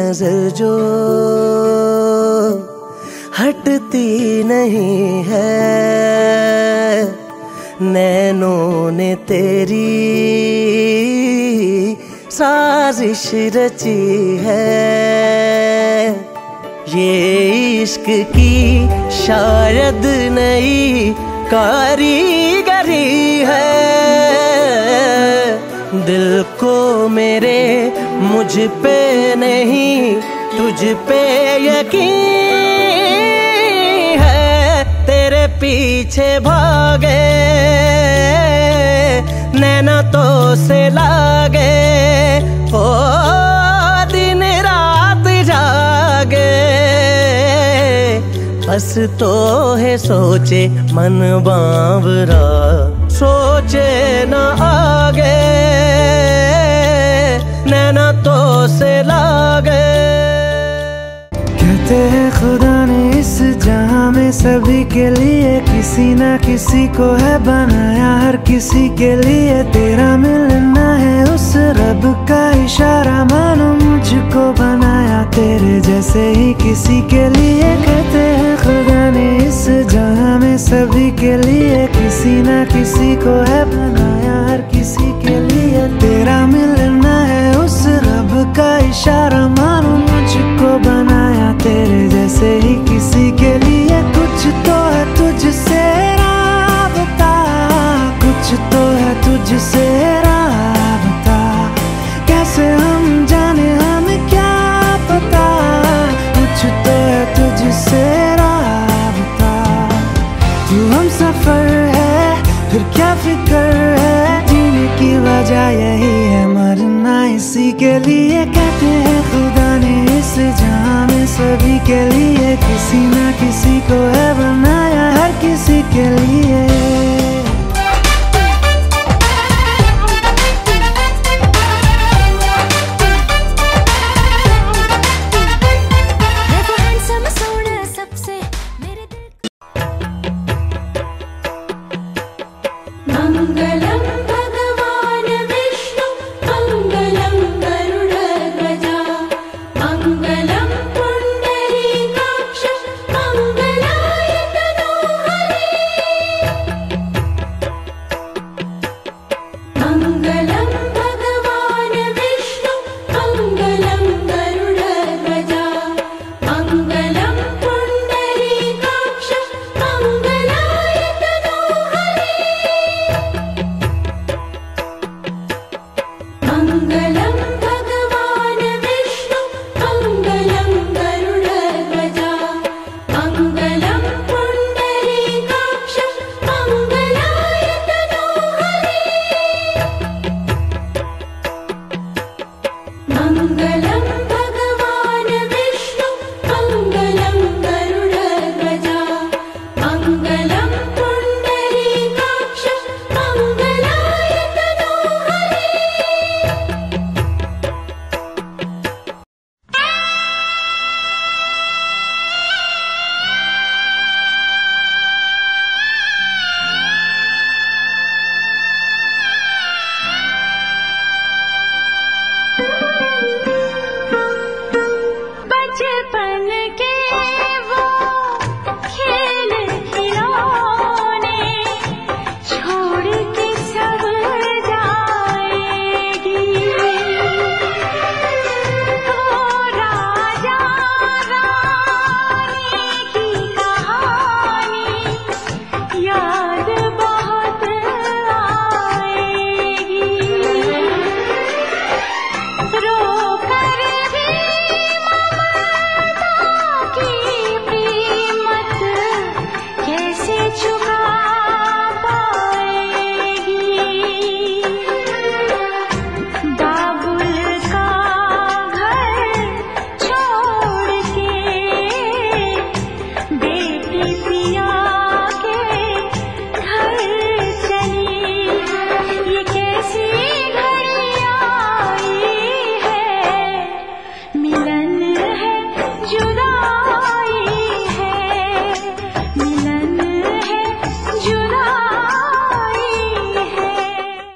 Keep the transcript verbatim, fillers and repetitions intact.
नजर जो हटती नहीं है, नैनों ने तेरी साजिश रची है। ये इश्क की शायद नई कारीगरी है, दिल को मेरे मुझ पे नहीं तुझ पे यकीन है। तेरे पीछे भागे नैना तो से लागे, ओ दिन रात जागे, बस तो है सोचे मन बावरा, सोचे न आगे नैना तो से लागे। कहते हैं खुदा ने इस जहां में सभी के लिए किसी ना किसी को है बनाया, हर किसी के लिए तेरा मिलना है उस रब का इशारा, मानो मुझको बनाया तेरे जैसे ही किसी के लिए। कहते हैं खुदा ने इस जहां में सभी के लिए किसी ना किसी को है